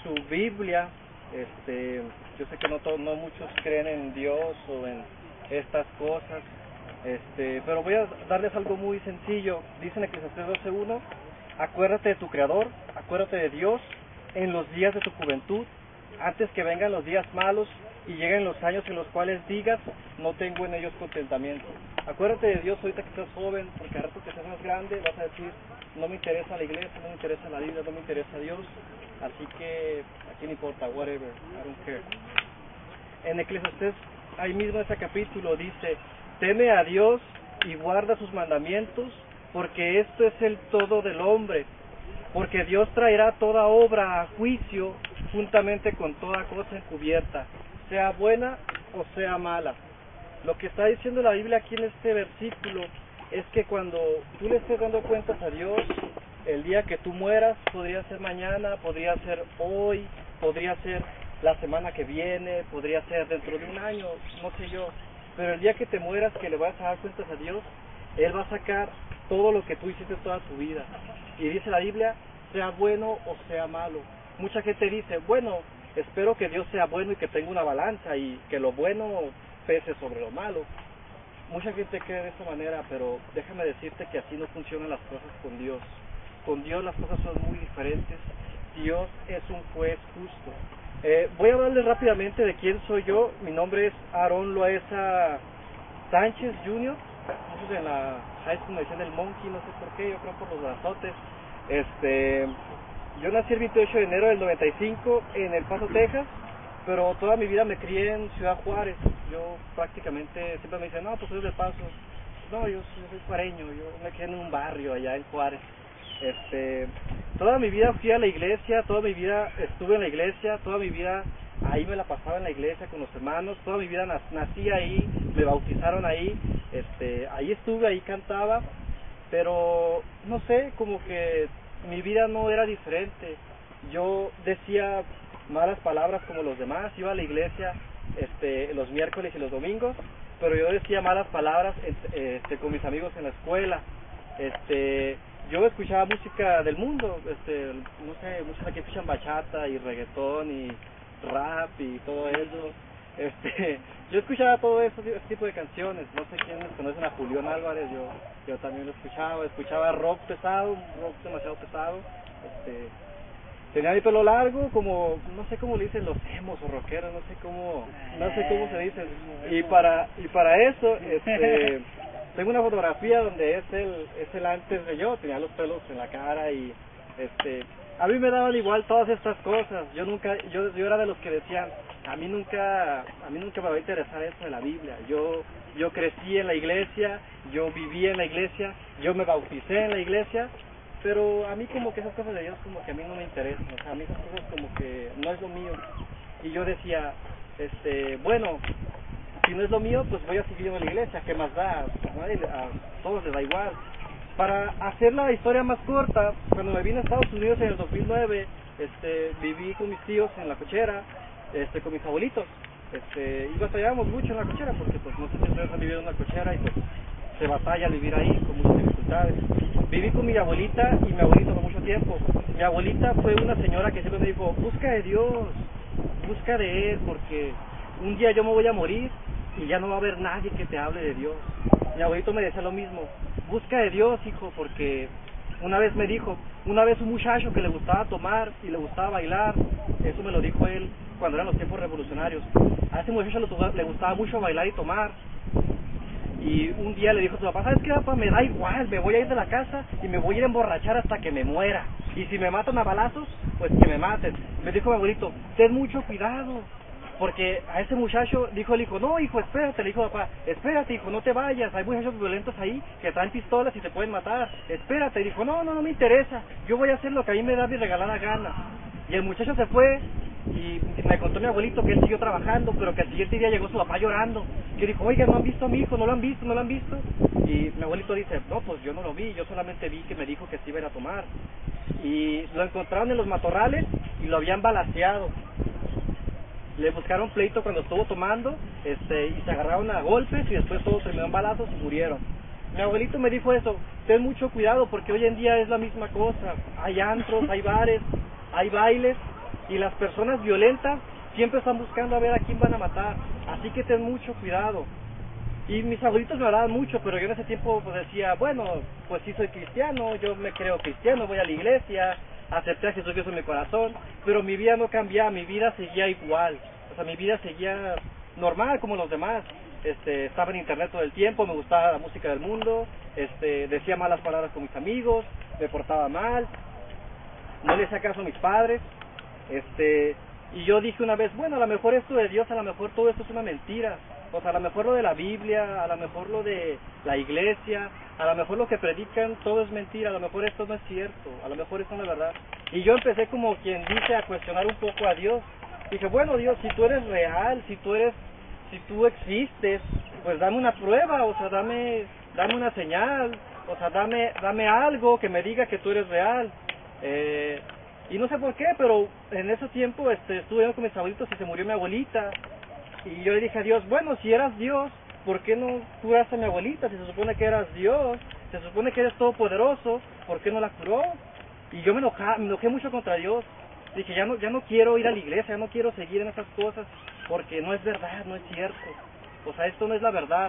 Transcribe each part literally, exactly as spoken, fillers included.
su Biblia. Este, yo sé que no, to, no muchos creen en Dios o en estas cosas, este, pero voy a darles algo muy sencillo. Dice en Eclesiastés doce uno, acuérdate de tu Creador, acuérdate de Dios en los días de tu juventud, antes que vengan los días malos y lleguen los años en los cuales digas, no tengo en ellos contentamiento. Acuérdate de Dios ahorita que estás joven, porque al rato que seas más grande vas a decir, no me interesa la iglesia, no me interesa la Biblia, no me interesa Dios, así que aquí no importa, whatever, I don't care. En Eclesiastés, ahí mismo en ese capítulo dice, teme a Dios y guarda sus mandamientos, porque esto es el todo del hombre, porque Dios traerá toda obra a juicio juntamente con toda cosa encubierta, sea buena o sea mala. Lo que está diciendo la Biblia aquí en este versículo es que cuando tú le estés dando cuentas a Dios, el día que tú mueras, podría ser mañana, podría ser hoy, podría ser la semana que viene, podría ser dentro de un año, no sé yo, pero el día que te mueras, que le vas a dar cuentas a Dios, Él va a sacar todo lo que tú hiciste toda tu vida. Y dice la Biblia, sea bueno o sea malo. Mucha gente dice, bueno, espero que Dios sea bueno y que tenga una balanza y que lo bueno pese sobre lo malo. Mucha gente cree de esta manera, pero déjame decirte que así no funcionan las cosas con Dios. Con Dios las cosas son muy diferentes. Dios es un juez justo. Eh, voy a hablarles rápidamente de quién soy yo. Mi nombre es Aarón Loaiza Sánchez junior Muchos en la high school me decían el monkey, no sé por qué, yo creo por los brazotes. Este, yo nací el veintiocho de enero del noventa y cinco en El Paso, Texas, pero toda mi vida me crié en Ciudad Juárez. Yo prácticamente, siempre me dicen, no, pues soy del Paso. No, yo soy, soy juareño, yo me crié en un barrio allá en Juárez. Este, toda mi vida fui a la iglesia, toda mi vida estuve en la iglesia, toda mi vida ahí me la pasaba en la iglesia con los hermanos, toda mi vida nací ahí, me bautizaron ahí, este, ahí estuve, ahí cantaba, pero no sé, como que mi vida no era diferente. Yo decía malas palabras como los demás, iba a la iglesia este, los miércoles y los domingos, pero yo decía malas palabras este, con mis amigos en la escuela. Este, yo escuchaba música del mundo, este, no sé, muchos aquí escuchan bachata y reggaetón y rap y todo eso. Este, yo escuchaba todo eso, ese tipo de canciones. No sé quiénes conocen a Julián Álvarez, yo yo también lo escuchaba, escuchaba rock pesado, rock demasiado pesado. Este, tenía mi pelo largo, como, no sé cómo le dicen los emos o rockeros, no sé cómo, no sé cómo se dicen. Y para y para eso, este, tengo una fotografía donde es el es el antes de yo, tenía los pelos en la cara y este, a mí me daban igual todas estas cosas. Yo nunca, yo yo era de los que decían, a mí nunca, a mí nunca me va a interesar eso de la Biblia. Yo yo crecí en la iglesia, yo viví en la iglesia, yo me bauticé en la iglesia, pero a mí como que esas cosas de Dios como que a mí no me interesan, o sea, a mí esas cosas como que no es lo mío. Y yo decía, este, bueno, si no es lo mío, pues voy a seguir en la iglesia, ¿qué más da? A todos les da igual. Para hacer la historia más corta, cuando me vine a Estados Unidos en el dos mil nueve, este, viví con mis tíos en la cochera, este, con mis abuelitos, este, y batallábamos mucho en la cochera, porque pues no sé si ustedes han vivido en una cochera y pues se batalla vivir ahí con muchas dificultades. Viví con mi abuelita y mi abuelito por mucho tiempo. Mi abuelita fue una señora que siempre me dijo, busca de Dios, busca de Él, porque un día yo me voy a morir y ya no va a haber nadie que te hable de Dios. Mi abuelito me decía lo mismo, busca de Dios, hijo, porque una vez me dijo, una vez un muchacho que le gustaba tomar y le gustaba bailar, eso me lo dijo él cuando eran los tiempos revolucionarios, a ese muchacho le gustaba mucho bailar y tomar, y un día le dijo a su papá, ¿sabes qué, papá? Me da igual, me voy a ir de la casa y me voy a ir a emborrachar hasta que me muera, y si me matan a balazos, pues que me maten. Me dijo mi abuelito, ten mucho cuidado, porque a ese muchacho dijo el hijo, no hijo, espérate, le dijo papá, espérate hijo, no te vayas, hay muchachos violentos ahí que traen pistolas y te pueden matar, espérate. Y dijo, no, no, no me interesa, yo voy a hacer lo que a mí me da mi regalada gana. Y el muchacho se fue y me contó mi abuelito que él siguió trabajando, pero que al siguiente día llegó su papá llorando, que dijo, oiga, ¿no han visto a mi hijo? ¿No lo han visto? ¿No lo han visto? Y mi abuelito dice, no, pues yo no lo vi, yo solamente vi que me dijo que se iba a ir a tomar. Y lo encontraron en los matorrales y lo habían balaceado. Le buscaron pleito cuando estuvo tomando, este, y se agarraron a golpes y después todos terminaron balazos y murieron. Mi abuelito me dijo eso, ten mucho cuidado porque hoy en día es la misma cosa, hay antros, hay bares, hay bailes, y las personas violentas siempre están buscando a ver a quién van a matar, así que ten mucho cuidado. Y mis abuelitos me hablaban mucho, pero yo en ese tiempo pues decía, bueno, pues sí soy cristiano, yo me creo cristiano, voy a la iglesia, acepté a Jesucristo en mi corazón, pero mi vida no cambiaba, mi vida seguía igual, o sea, mi vida seguía normal como los demás. Este, estaba en internet todo el tiempo, me gustaba la música del mundo, este, decía malas palabras con mis amigos, me portaba mal, no le hacía caso a mis padres, este, y yo dije una vez, bueno, a lo mejor esto de Dios, a lo mejor todo esto es una mentira, o sea, a lo mejor lo de la Biblia, a lo mejor lo de la iglesia, a lo mejor lo que predican, todo es mentira, a lo mejor esto no es cierto, a lo mejor esto no es verdad. Y yo empecé como quien dice a cuestionar un poco a Dios. Dije, bueno Dios, si tú eres real, si tú eres, si tú existes, pues dame una prueba, o sea, dame, dame una señal, o sea, dame, dame algo que me diga que tú eres real. Eh, y no sé por qué, pero en ese tiempo este, estuve con mis abuelitos y se murió mi abuelita. Y yo le dije a Dios, bueno, si eras Dios, ¿por qué no curaste a mi abuelita? Si se supone que eras Dios, se supone que eres todopoderoso, ¿por qué no la curó? Y yo me enojé, me enojé mucho contra Dios. Dije, ya no, ya no quiero ir a la iglesia, ya no quiero seguir en esas cosas, porque no es verdad, no es cierto. O sea, esto no es la verdad.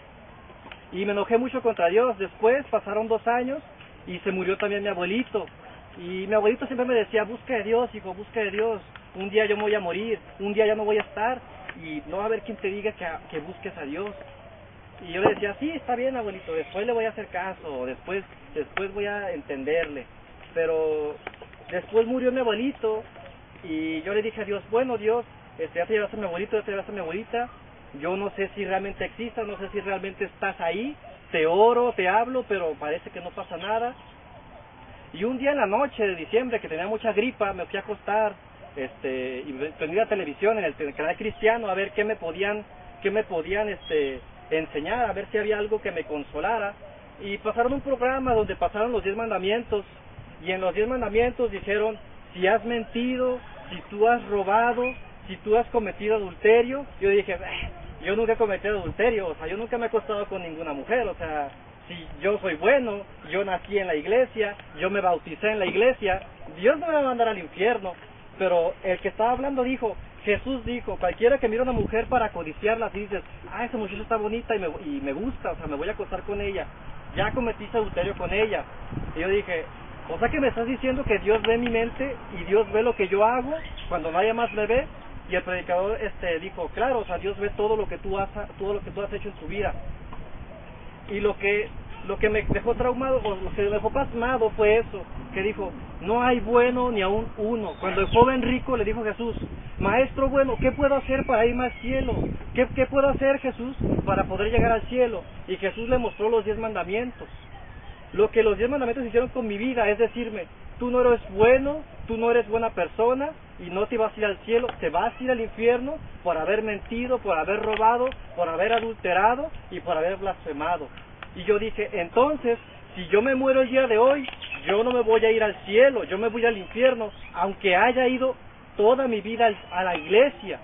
Y me enojé mucho contra Dios. Después pasaron dos años y se murió también mi abuelito. Y mi abuelito siempre me decía, busca de Dios, hijo, busca de Dios. Un día yo me voy a morir, un día ya no voy a estar, y no va a haber quien te diga que, que busques a Dios. Y yo le decía, sí, está bien abuelito, después le voy a hacer caso, después, después voy a entenderle. Pero después murió mi abuelito, y yo le dije a Dios, bueno Dios, este, ya te llevaste a mi abuelito, ya te llevaste a mi abuelita, yo no sé si realmente existas, no sé si realmente estás ahí, te oro, te hablo, pero parece que no pasa nada. Y un día en la noche de diciembre, que tenía mucha gripa, me fui a acostar, este, y prendí la televisión en el, en el canal cristiano a ver qué me podían, qué me podían, este, enseñar, a ver si había algo que me consolara. Y pasaron un programa donde pasaron los diez mandamientos, y en los diez mandamientos dijeron, si has mentido, si tú has robado, si tú has cometido adulterio. Yo dije, eh, yo nunca he cometido adulterio, o sea, yo nunca me he acostado con ninguna mujer, o sea, si yo soy bueno, yo nací en la iglesia, yo me bauticé en la iglesia, Dios no me va a mandar al infierno. Pero el que estaba hablando dijo, Jesús dijo, cualquiera que mira a una mujer para codiciarla, y dices, ah, esa muchacha está bonita y me, y me gusta, o sea, me voy a acostar con ella, ya cometiste adulterio con ella. Y yo dije, o sea que me estás diciendo que Dios ve mi mente y Dios ve lo que yo hago cuando nadie más me ve. Y el predicador este dijo, claro, o sea, Dios ve todo lo que tú has, todo lo que tú has hecho en tu vida. Y lo que lo que me dejó traumado, o lo que me dejó pasmado fue eso, que dijo, no hay bueno ni aún uno. Cuando el joven rico le dijo a Jesús, maestro bueno, ¿qué puedo hacer para irme al cielo? ¿Qué, ¿Qué puedo hacer, Jesús, para poder llegar al cielo? Y Jesús le mostró los diez mandamientos. Lo que los diez mandamientos hicieron con mi vida es decirme, tú no eres bueno, tú no eres buena persona, y no te vas a ir al cielo, te vas a ir al infierno por haber mentido, por haber robado, por haber adulterado y por haber blasfemado. Y yo dije, entonces, si yo me muero el día de hoy, yo no me voy a ir al cielo, yo me voy al infierno, aunque haya ido toda mi vida a la iglesia.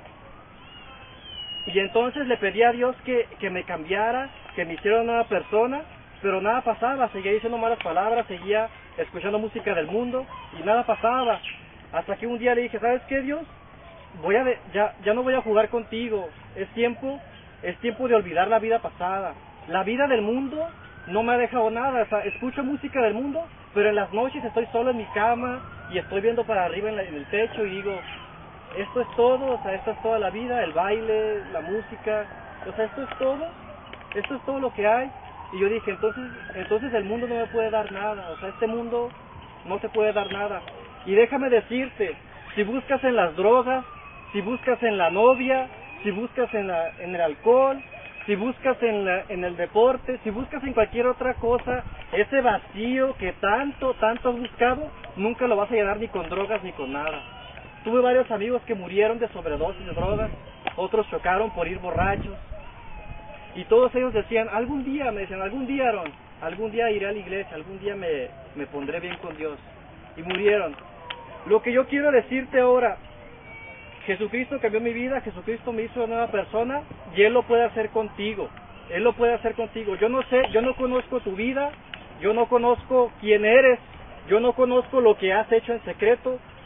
Y entonces le pedí a Dios que, que me cambiara, que me hiciera una nueva persona, pero nada pasaba, seguía diciendo malas palabras, seguía escuchando música del mundo, y nada pasaba. Hasta que un día le dije, ¿sabes qué, Dios? Voy a de, ya, ya no voy a jugar contigo, es tiempo, es tiempo de olvidar la vida pasada. La vida del mundo no me ha dejado nada, o sea, escucho música del mundo, pero en las noches estoy solo en mi cama y estoy viendo para arriba en, la, en el techo y digo, esto es todo, o sea, esto es toda la vida, el baile, la música, o sea, esto es todo, esto es todo lo que hay. Y yo dije, entonces, entonces el mundo no me puede dar nada, o sea, este mundo no te puede dar nada. Y déjame decirte, si buscas en las drogas, si buscas en la novia, si buscas en, la, en el alcohol, si buscas en, la, en el deporte, si buscas en cualquier otra cosa, ese vacío que tanto, tanto has buscado, nunca lo vas a llenar ni con drogas ni con nada. Tuve varios amigos que murieron de sobredosis de drogas, otros chocaron por ir borrachos, y todos ellos decían, algún día, me decían, algún día, Aaron, algún día iré a la iglesia, algún día me, me pondré bien con Dios, y murieron. Lo que yo quiero decirte ahora, Jesucristo cambió mi vida, Jesucristo me hizo una nueva persona, y Él lo puede hacer contigo, Él lo puede hacer contigo. Yo no sé, yo no conozco tu vida, yo no conozco quién eres, yo no conozco lo que has hecho en secreto,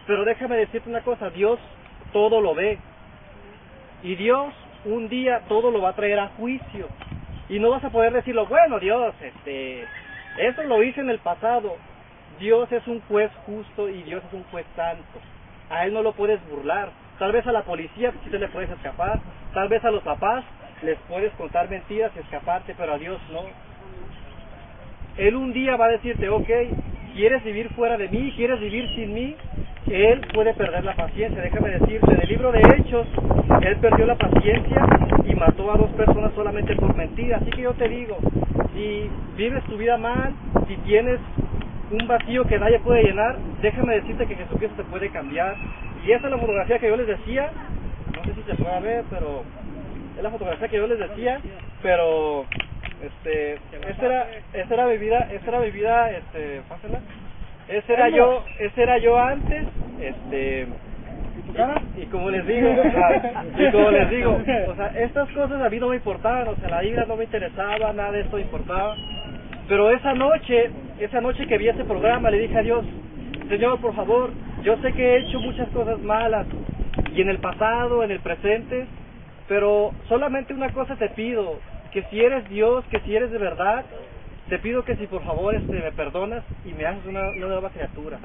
Pero déjame decirte una cosa, Dios todo lo ve. Y Dios un día todo lo va a traer a juicio. Y no vas a poder decirlo, bueno, Dios, este, eso lo hice en el pasado. Dios es un juez justo y Dios es un juez santo. A Él no lo puedes burlar. Tal vez a la policía sí te le puedes escapar. Tal vez a los papás les puedes contar mentiras y escaparte, pero a Dios no. Él un día va a decirte, ok, ¿quieres vivir fuera de mí? ¿Quieres vivir sin mí? Él puede perder la paciencia. Déjame decirte, en el libro de Hechos, Él perdió la paciencia y mató a dos personas solamente por mentira. Así que yo te digo, si vives tu vida mal, si tienes un vacío que nadie puede llenar, déjame decirte que Jesucristo te puede cambiar. Y esa es la fotografía que yo les decía, no sé si se puede ver, pero es la fotografía que yo les decía, pero este, esa era, esa era mi vida, esa era mi vida, este, pásala, ese era yo, ese era yo antes, este, y, y como les digo, o sea, y como les digo, o sea, estas cosas a mí no me importaban, o sea, la vida no me interesaba, nada de esto me importaba, pero esa noche, esa noche que vi ese programa, le dije a Dios, Señor, por favor, yo sé que he hecho muchas cosas malas, y en el pasado, en el presente, pero solamente una cosa te pido, que si eres Dios, que si eres de verdad, te pido que si por favor este, me perdonas y me haces una, una nueva criatura.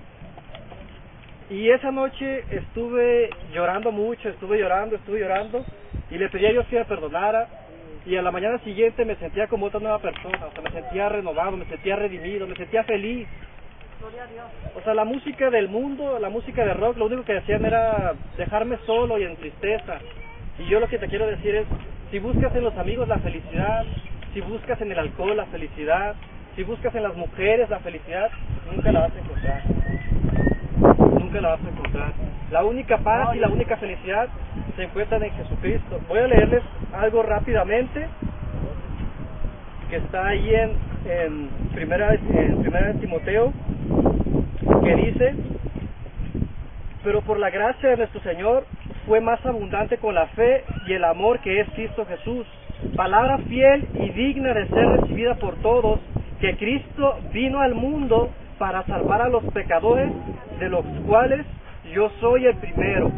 Y esa noche estuve llorando mucho, estuve llorando, estuve llorando, y le pedí a Dios que me perdonara, y a la mañana siguiente me sentía como otra nueva persona, o sea, me sentía renovado, me sentía redimido, me sentía feliz. O sea, la música del mundo, la música de rock, lo único que hacían era dejarme solo y en tristeza. Y yo lo que te quiero decir es, si buscas en los amigos la felicidad, si buscas en el alcohol la felicidad, si buscas en las mujeres la felicidad, nunca la vas a encontrar. Nunca la vas a encontrar. La única paz y la única felicidad se encuentran en Jesucristo. Voy a leerles algo rápidamente que está ahí en, en primera en primera de Timoteo, que dice, pero por la gracia de nuestro Señor fue más abundante con la fe y el amor que es Cristo Jesús, palabra fiel y digna de ser recibida por todos, que Cristo vino al mundo para salvar a los pecadores, de los cuales yo soy el primero.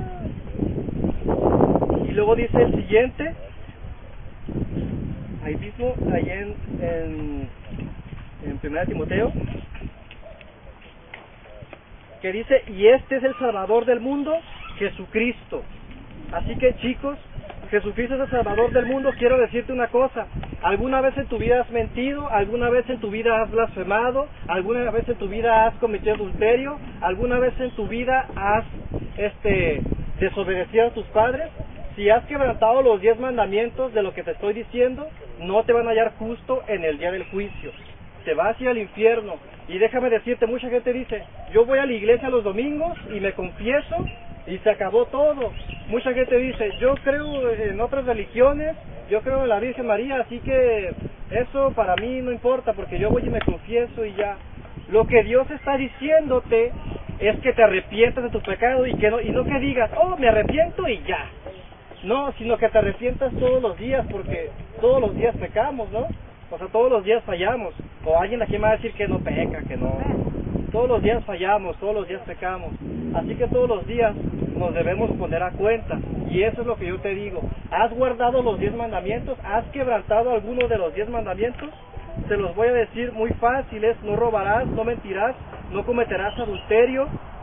Y luego dice el siguiente, ahí mismo, ahí en, en, en primera de Timoteo, que dice, y este es el Salvador del mundo, Jesucristo. Así que chicos, Jesucristo es el Salvador del mundo. Quiero decirte una cosa, ¿alguna vez en tu vida has mentido? ¿Alguna vez en tu vida has blasfemado? ¿Alguna vez en tu vida has cometido adulterio? ¿Alguna vez en tu vida has este, desobedecido a tus padres? Si has quebrantado los diez mandamientos de lo que te estoy diciendo, no te van a hallar justo en el día del juicio. Te vas a ir al infierno. Y déjame decirte, mucha gente dice, yo voy a la iglesia los domingos y me confieso y se acabó todo. Mucha gente dice, yo creo en otras religiones, yo creo en la Virgen María, así que eso para mí no importa porque yo voy y me confieso y ya. Lo que Dios está diciéndote es que te arrepientas de tu pecado y que no, y no que digas, oh, me arrepiento y ya. No, sino que te arrepientas todos los días porque todos los días pecamos, ¿no? O sea, todos los días fallamos. O alguien aquí me va a decir que no peca, que no. Todos los días fallamos, todos los días pecamos. Así que todos los días nos debemos poner a cuenta. Y eso es lo que yo te digo. ¿Has guardado los diez mandamientos? ¿Has quebrantado alguno de los diez mandamientos? Te los voy a decir muy fáciles. No robarás, no mentirás, no cometerás adulterio,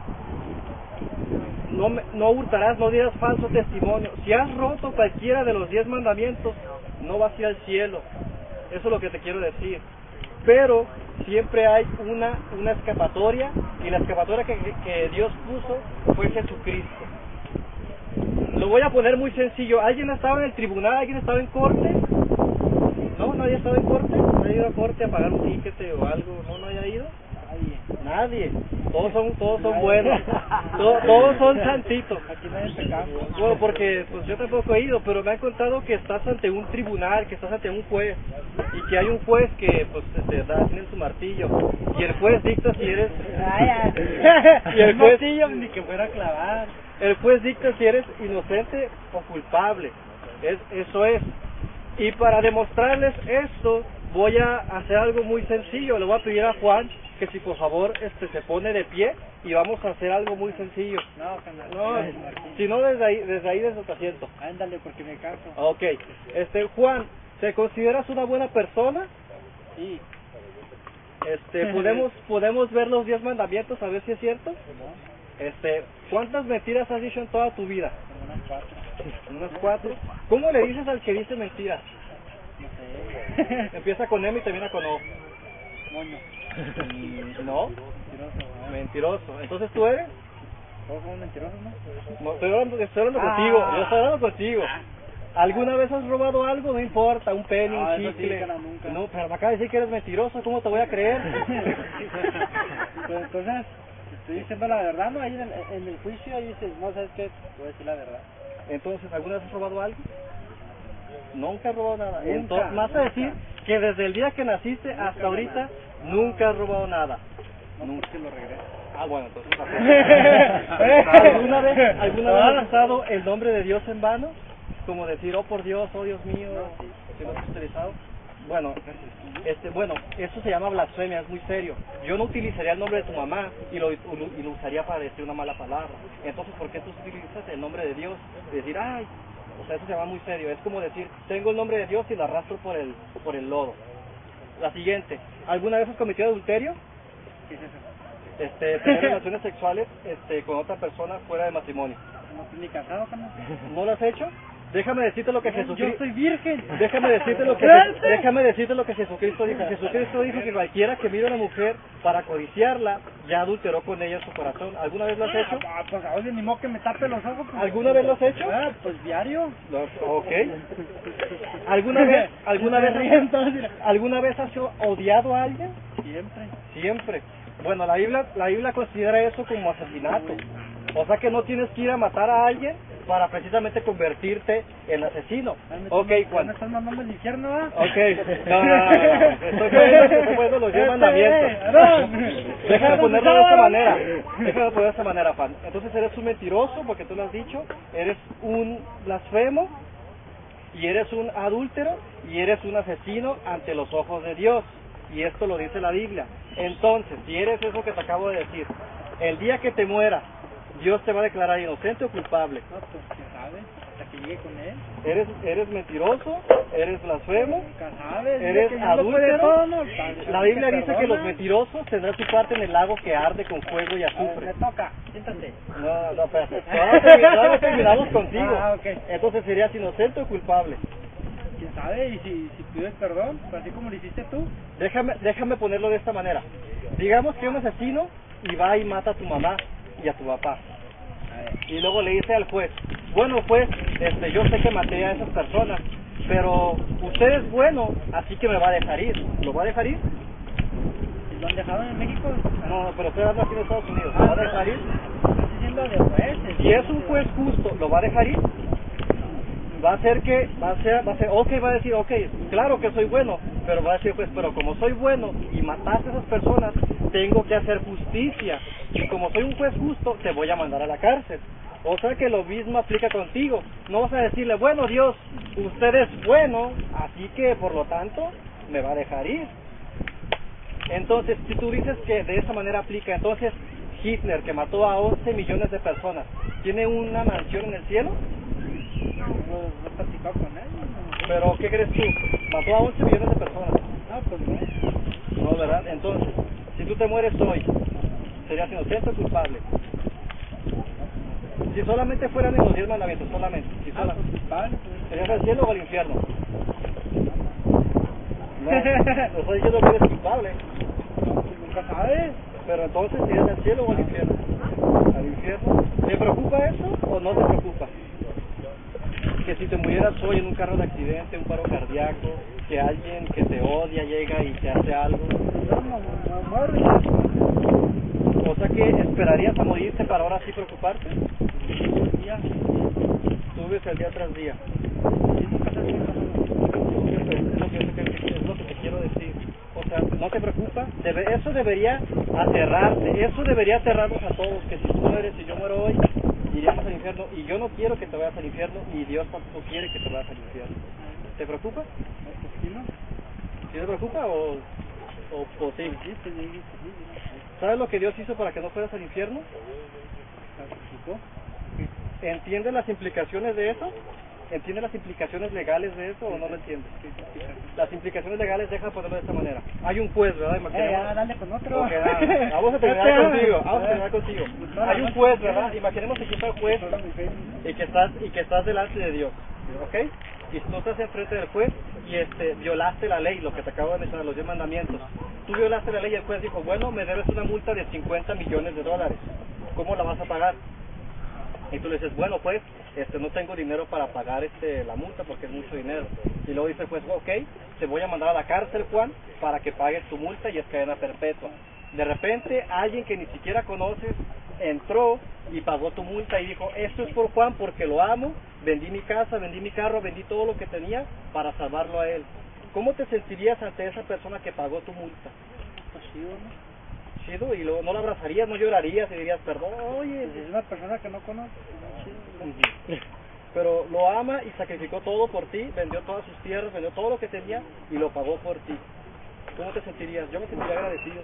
no, no hurtarás, no dirás falso testimonio. Si has roto cualquiera de los diez mandamientos, no vas a ir al cielo. Eso es lo que te quiero decir. Pero siempre hay una, una escapatoria, y la escapatoria que, que Dios puso fue Jesucristo. Lo voy a poner muy sencillo. ¿Alguien estaba en el tribunal? ¿Alguien estaba en corte? ¿No? ¿Nadie estaba en corte? ¿Nadie ha ido a corte a pagar un ticket o algo? ¿No? ¿No haya ido? Nadie. Todos son, todos son buenos. Todos, todos son santitos. Aquí nadie pecamos. Bueno, porque pues yo tampoco he ido, pero me han contado que estás ante un tribunal, que estás ante un juez, y que hay un juez que pues te da, tiene su martillo, y el juez dicta si eres... y el juez ni que fuera a clavar. El juez dicta si eres inocente o culpable. Es, eso es. Y para demostrarles esto, voy a hacer algo muy sencillo. Le voy a pedir a Juan que si por favor este se pone de pie y vamos a hacer algo muy sencillo. No, canal. No, si no desde ahí, desde ahí desde tu asiento. Ándale, porque me canso. Ok, este Juan, ¿te consideras una buena persona? Sí. Este, podemos podemos ver los diez mandamientos a ver si es cierto. ¿No? Este, ¿cuántas mentiras has dicho en toda tu vida? Como unas cuatro. Unas cuatro. ¿Cómo le dices al que dice mentiras? No sé. Empieza con M y termina con O. Moño. Mm, No, Mentiroso, ¿no? mentiroso. Entonces tú eres. ¿Todos somos mentirosos, no? No, estoy hablando, estoy hablando Ah. contigo. Yo estoy hablando contigo. ¿Alguna vez has robado algo? No importa, un penny, Ah, un eso sí, chicle. cara, nunca. No, pero me acabas de decir que eres mentiroso. ¿Cómo te voy a creer? Pues entonces, estoy diciendo la verdad, ¿no? Ahí en el, en el juicio, ahí dices, no, ¿sabes qué? Voy a decir la verdad. Entonces, ¿alguna vez has robado algo? Nunca has robado nada. Nunca, Entonces, vas a nunca. decir que desde el día que naciste Nunca, hasta ahorita jamás. nunca has robado nada. No, porque lo regreso. Ah, bueno, entonces. ¿Alguna vez, alguna vez has usado el nombre de Dios en vano? Como decir, oh por Dios, oh Dios mío, si lo has utilizado. Bueno, este, bueno, eso se llama blasfemia, es muy serio. Yo no utilizaría el nombre de tu mamá y lo, y lo usaría para decir una mala palabra. Entonces, ¿por qué tú utilizas el nombre de Dios? Y decir, ay, o sea, eso se llama muy serio. Es como decir, tengo el nombre de Dios y lo arrastro por el, por el lodo. La siguiente, ¿alguna vez has cometido adulterio? ¿Qué es eso? Este, tener relaciones sexuales este, con otra persona fuera de matrimonio. No estoy ni casado, canal. ¿No lo has hecho? Déjame decirte lo que Jesucristo... Yo soy virgen. Déjame decirte lo que déjame decirte lo que Jesucristo dijo. Jesucristo dijo que cualquiera que mire a una mujer para codiciarla ya adulteró con ella en su corazón. ¿Alguna vez lo has hecho? Ah, pues oye, ni modo que me tape los ojos. Pues. ¿Alguna vez lo has hecho? Ah, pues diario. No, ok. ¿Alguna vez, alguna vez, alguna vez has odiado a alguien? Siempre. Siempre. Bueno, la Biblia, la Biblia considera eso como asesinato. O sea que no tienes que ir a matar a alguien para precisamente convertirte en asesino. Ok, Juan. ¿Me estás mandando al infierno, ah? Ok, no, no, no, no. Estoy poniendo, estoy poniendo los diez mandamientos. Déjame ponerlo de esta manera. Déjame ponerlo de esta manera, Juan. Entonces eres un mentiroso, porque tú lo has dicho. Eres un blasfemo. Y eres un adúltero. Y eres un asesino ante los ojos de Dios. Y esto lo dice la Biblia. Entonces, si eres eso que te acabo de decir, el día que te mueras, Dios te va a declarar inocente o culpable. No, pues quién sabe, hasta que llegue con él. Eres eres mentiroso, eres blasfemo, Nunca sabes. eres Dice que Dios lo puede adúltero. todo, ¿no? La Biblia Te dice que perdona. los mentirosos tendrán su parte en el lago que arde con fuego y A ver, azufre. me toca, siéntate. No, no, espérate. Todavía termi- todavía terminamos contigo. Ah, ok. Entonces serías inocente o culpable. ¿Quién sabe? Y si, si pides perdón, pues así como lo hiciste tú. Déjame, déjame ponerlo de esta manera. Digamos que un asesino y va y mata a tu mamá y a tu papá. A ver. Y luego le dice al juez, bueno juez, este, yo sé que maté a esas personas, pero usted es bueno, así que me va a dejar ir. ¿Lo va a dejar ir? ¿Y lo han dejado en México? No, pero estoy hablando aquí en Estados Unidos. ¿Lo va a dejar ir? Estoy diciendo de jueces. Si es un juez justo, ¿lo va a dejar ir? Va a ser que, va a ser, va a ser, ok, va a decir, ok, claro que soy bueno, pero va a decir, pues, pero como soy bueno y mataste a esas personas, tengo que hacer justicia. Y como soy un juez justo, te voy a mandar a la cárcel. O sea que lo mismo aplica contigo. No vas a decirle, bueno, Dios, usted es bueno, así que, por lo tanto, me va a dejar ir. Entonces, si tú dices que de esa manera aplica, entonces, Hitler, que mató a once millones de personas, ¿tiene una mansión en el cielo? No, no he platicado con él. No. Pero, ¿qué crees tú? Mató a once millones de personas. No, pues no. No, ¿verdad? Entonces, si tú te mueres hoy, ¿serías inocente o culpable? Si solamente fueran los diez mandamientos, solamente. Si Ah, sola- pues culpable. Pues. ¿Serías al cielo o al infierno? No, te estoy diciendo que eres culpable. No, pues nunca sabes. Pero entonces, ¿serías al cielo o al infierno? Al infierno. ¿Te preocupa eso o no te preocupa? Que si te murieras hoy en un carro de accidente, un paro cardíaco, que alguien que te odia llega y te hace algo. Yo no me muero ya. O sea que esperarías a morirte para ahora sí preocuparte. Ya. Tú ves el día tras día. Y nunca sabes qué pasa. Es lo que, es lo que- es lo que te quiero decir. O sea, no te preocupa. Debe, eso debería aterrarte. Eso debería aterrarnos a todos. Que si tú mueres y yo muero hoy, iríamos al infierno. Y yo no quiero que te vayas al infierno. Y Dios tampoco quiere que te vayas al infierno. ¿Te preocupa? No, pues sí, no. ¿Sí te preocupa o, o, o sí? ¿Sabes lo que Dios hizo para que no fueras al infierno? ¿Entiendes las implicaciones de eso? ¿Entiendes las implicaciones legales de eso o no lo entiendes? Las implicaciones legales, deja ponerlo de esta manera. Hay un juez, ¿verdad? Eh, ya, dale con otro. Okay, nada, vamos a terminar contigo, vamos a terminar contigo. Hay un juez, ¿verdad? Imaginemos que está el juez y que estás y que estás delante de Dios, ¿ok? Y tú estás enfrente del juez y este violaste la ley, lo que te acabo de mencionar, los diez mandamientos. Tú violaste la ley y el juez dijo, bueno, me debes una multa de cincuenta millones de dólares. ¿Cómo la vas a pagar? Y tú le dices, bueno, pues, este, no tengo dinero para pagar este la multa porque es mucho dinero. Y luego dice, pues, ok, te voy a mandar a la cárcel, Juan, para que pagues tu multa y es cadena perpetua. De repente, alguien que ni siquiera conoces entró y pagó tu multa y dijo, esto es por Juan porque lo amo, vendí mi casa, vendí mi carro, vendí todo lo que tenía para salvarlo a él. ¿Cómo te sentirías ante esa persona que pagó tu multa? Pues sí, ¿no? Chido, y luego no la abrazarías, no llorarías y dirías, perdón, oye. Es una persona que no conoce. Uh-huh. Pero lo ama y sacrificó todo por ti, vendió todas sus tierras, vendió todo lo que tenía y lo pagó por ti. ¿Cómo te sentirías? Yo me sentiría agradecido.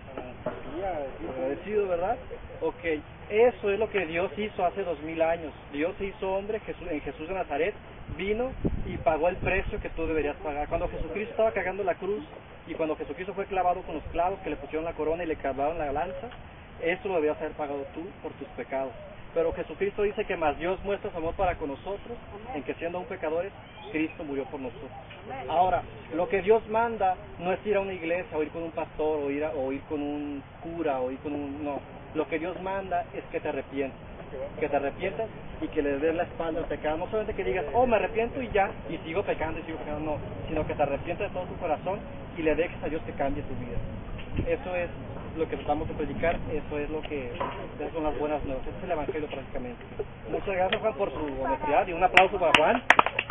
Agradecido, ¿verdad? Ok, eso es lo que Dios hizo hace dos mil años. Dios se hizo hombre Jesús, en Jesús de Nazaret, vino y pagó el precio que tú deberías pagar. Cuando Jesucristo estaba cargando la cruz y cuando Jesucristo fue clavado con los clavos que le pusieron la corona y le clavaron la lanza, eso lo debías haber pagado tú por tus pecados. Pero Jesucristo dice que más Dios muestra su amor para con nosotros, en que siendo aún pecadores, Cristo murió por nosotros. Ahora, lo que Dios manda no es ir a una iglesia, o ir con un pastor, o ir, a, o ir con un cura, o ir con un... No, lo que Dios manda es que te arrepientas, que te arrepientas y que le des la espalda al pecado. No solamente que digas, oh, me arrepiento y ya, y sigo pecando y sigo pecando, no, sino que te arrepientas de todo tu corazón y le dejes a Dios que cambie tu vida. Eso es lo que tratamos de predicar, eso es lo que, esas son las buenas nuevas, ese es el evangelio prácticamente. Muchas gracias, Juan, por su honestidad y un aplauso para Juan.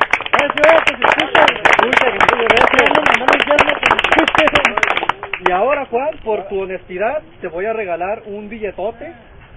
Y ahora, Juan, por tu honestidad te voy a regalar un billetote.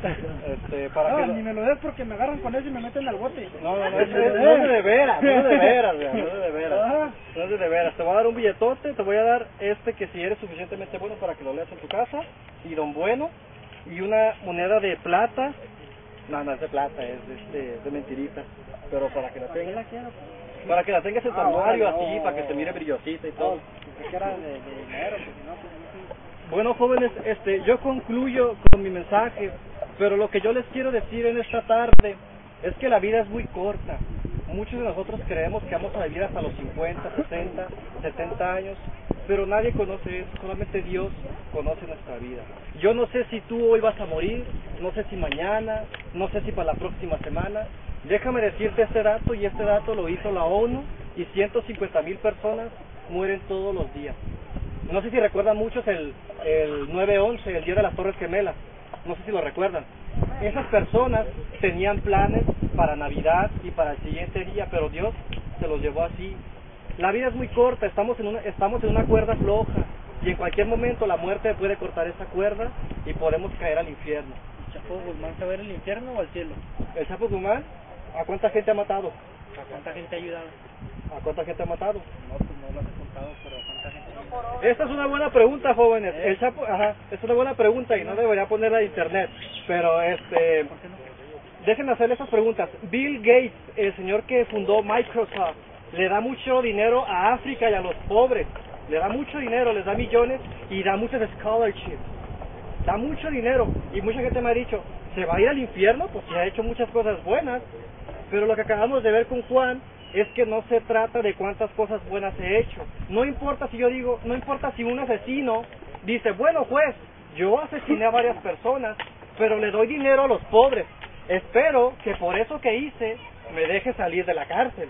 Este, para no, que lo... ni me lo des porque me agarran con eso y me meten al bote. No, no, no, es, es, no es de veras, no es de veras, no es de veras, no es de veras. Te voy a dar un billetote, te voy a dar este que si eres suficientemente bueno para que lo leas en tu casa, y don bueno, y una moneda de plata, no, no es de plata, es de, este, de mentiritas, pero para que la tengas, para que la tengas en tu armario así, para que se mire brillosita y todo. Que era de, de dinero, porque no, pues, bueno, jóvenes, este, yo concluyo con mi mensaje, pero lo que yo les quiero decir en esta tarde es que la vida es muy corta. Muchos de nosotros creemos que vamos a vivir hasta los cincuenta, sesenta, setenta años, pero nadie conoce eso, solamente Dios conoce nuestra vida. Yo no sé si tú hoy vas a morir, no sé si mañana, no sé si para la próxima semana. Déjame decirte este dato, y este dato lo hizo la ONU, y ciento cincuenta mil personas mueren todos los días. No sé si recuerdan muchos el, el nueve once, el día de las Torres Gemelas. No sé si lo recuerdan. Esas personas tenían planes para Navidad y para el siguiente día, pero Dios se los llevó así. La vida es muy corta, estamos en una, estamos en una cuerda floja, y en cualquier momento la muerte puede cortar esa cuerda y podemos caer al infierno. ¿El Chapo Guzmán se va a ir al infierno o al cielo? ¿El Chapo Guzmán? ¿A cuánta gente ha matado? ¿A cuánta gente ha ayudado? ¿A cuánta gente ha matado? No, pues no lo has contado, pero ¿a cuánta gente ha ayudado? Esta es una buena pregunta, jóvenes. ¿Eh? El Chapo, ajá, es una buena pregunta y no debería ponerla en internet. Pero, este, ¿Por qué no? déjenme hacerle estas preguntas. Bill Gates, el señor que fundó Microsoft, le da mucho dinero a África y a los pobres. Le da mucho dinero, les da millones y da muchas scholarships. Da mucho dinero. Y mucha gente me ha dicho, ¿se va a ir al infierno? Pues sí ha hecho muchas cosas buenas. Pero lo que acabamos de ver con Juan es que no se trata de cuántas cosas buenas he hecho. No importa si yo digo, no importa si un asesino dice, bueno juez, yo asesiné a varias personas, pero le doy dinero a los pobres. Espero que por eso que hice me deje salir de la cárcel.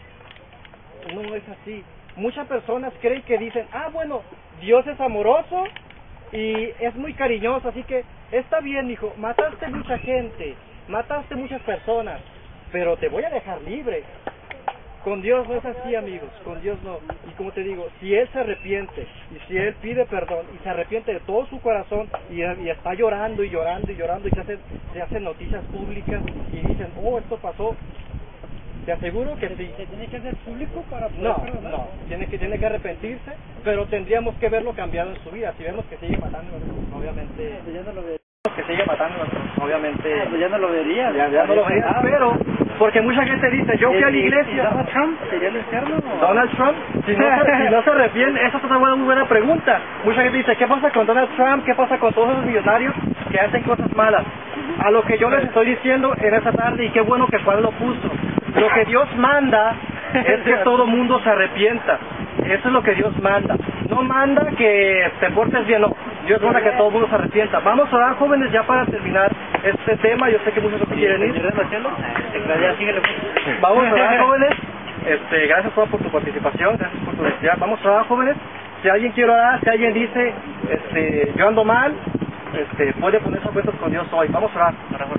No es así. Muchas personas creen que dicen, ah bueno, Dios es amoroso y es muy cariñoso, así que está bien, hijo, mataste mucha gente, mataste muchas personas, pero te voy a dejar libre. Con Dios no es así, amigos, con Dios no. Y como te digo, si Él se arrepiente, y si Él pide perdón, y se arrepiente de todo su corazón, y, y está llorando y llorando y llorando, y se hacen, se hacen noticias públicas, y dicen, oh, esto pasó, Te aseguro que sí. ¿Se tiene que hacer público para poder No, perdonar? no, tiene que, tiene que arrepentirse, pero tendríamos que verlo cambiado en su vida. Si vemos que sigue matando, obviamente, Pues ya no lo vería. que sigue matando, obviamente, Ah, pues ya no lo vería. ya, ya no lo vería, Ah, pero, porque mucha gente dice, yo fui a la ¿y- y iglesia. Donald Trump sería el infierno? o? Donald Trump, si no, se- si no se arrepiente, esa es una buena, muy buena pregunta. Mucha gente dice, ¿qué pasa con Donald Trump? ¿Qué pasa con todos esos millonarios que hacen cosas malas? A lo que yo les estoy diciendo en esta tarde, y qué bueno que Juan lo puso, lo que Dios manda es que todo mundo se arrepienta. Eso es lo que Dios manda. No manda que te portes bien, no. Dios manda que todo mundo se arrepienta. Vamos a orar, jóvenes, ya para terminar este tema. Yo sé que muchos otros quieren ir. Vamos a orar, jóvenes. Este, gracias Juan por tu participación, gracias por tu honestidad. Vamos a orar, jóvenes. Si alguien quiere orar, si alguien dice, este, yo ando mal, este, puede ponerse a cuentas con Dios hoy. Vamos a orar.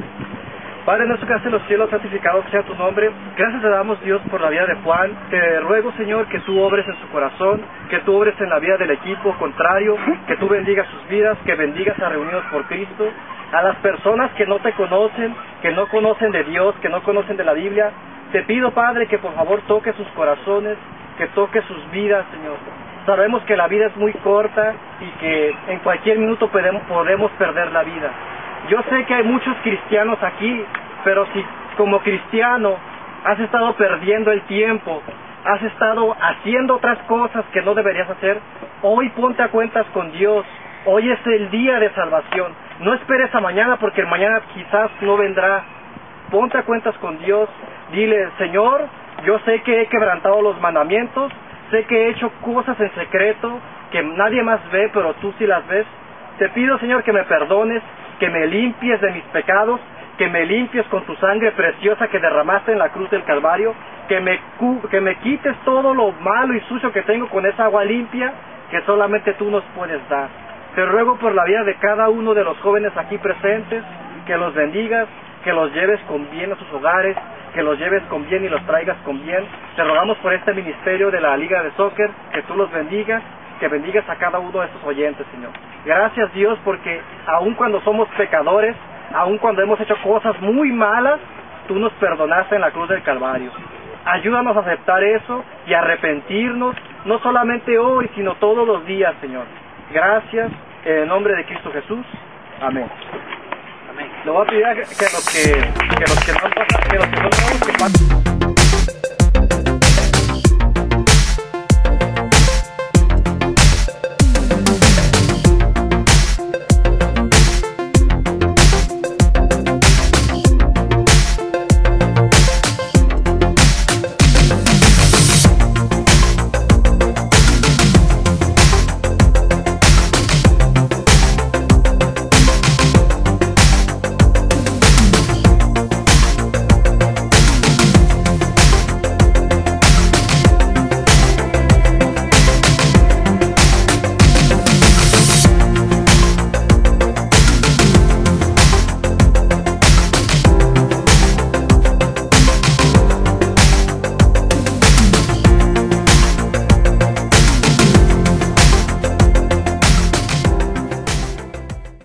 Padre nuestro que estás en los cielos, santificado sea tu nombre. Gracias te damos, Dios, por la vida de Juan. Te ruego, Señor, que tú obres en su corazón, que tú obres en la vida del equipo contrario, que tú bendigas sus vidas, que bendigas a Reunidos por Cristo. A las personas que no te conocen, que no conocen de Dios, que no conocen de la Biblia, te pido, Padre, que por favor toque sus corazones, que toque sus vidas, Señor. Sabemos que la vida es muy corta y que en cualquier minuto podemos, podemos perder la vida. Yo sé que hay muchos cristianos aquí, pero si como cristiano has estado perdiendo el tiempo, has estado haciendo otras cosas que no deberías hacer, hoy ponte a cuentas con Dios. Hoy es el día de salvación. No esperes a mañana porque el mañana quizás no vendrá. Ponte a cuentas con Dios. Dile, Señor, yo sé que he quebrantado los mandamientos, sé que he hecho cosas en secreto que nadie más ve, pero tú sí las ves. Te pido, Señor, que me perdones, que me limpies de mis pecados, que me limpies con tu sangre preciosa que derramaste en la cruz del Calvario, que me, cu que me quites todo lo malo y sucio que tengo con esa agua limpia que solamente tú nos puedes dar. Te ruego por la vida de cada uno de los jóvenes aquí presentes, que los bendigas, que los lleves con bien a sus hogares, que los lleves con bien y los traigas con bien. Te rogamos por este ministerio de la Liga de Soccer, que tú los bendigas, que bendigas a cada uno de estos oyentes, Señor. Gracias, Dios, porque aun cuando somos pecadores, aun cuando hemos hecho cosas muy malas, tú nos perdonaste en la cruz del Calvario. Ayúdanos a aceptar eso y a arrepentirnos, no solamente hoy, sino todos los días, Señor. Gracias, en el nombre de Cristo Jesús. Amén. Amén. Le voy a pedir que los que, que los que no han pasado, que los que no tenemos que pasar.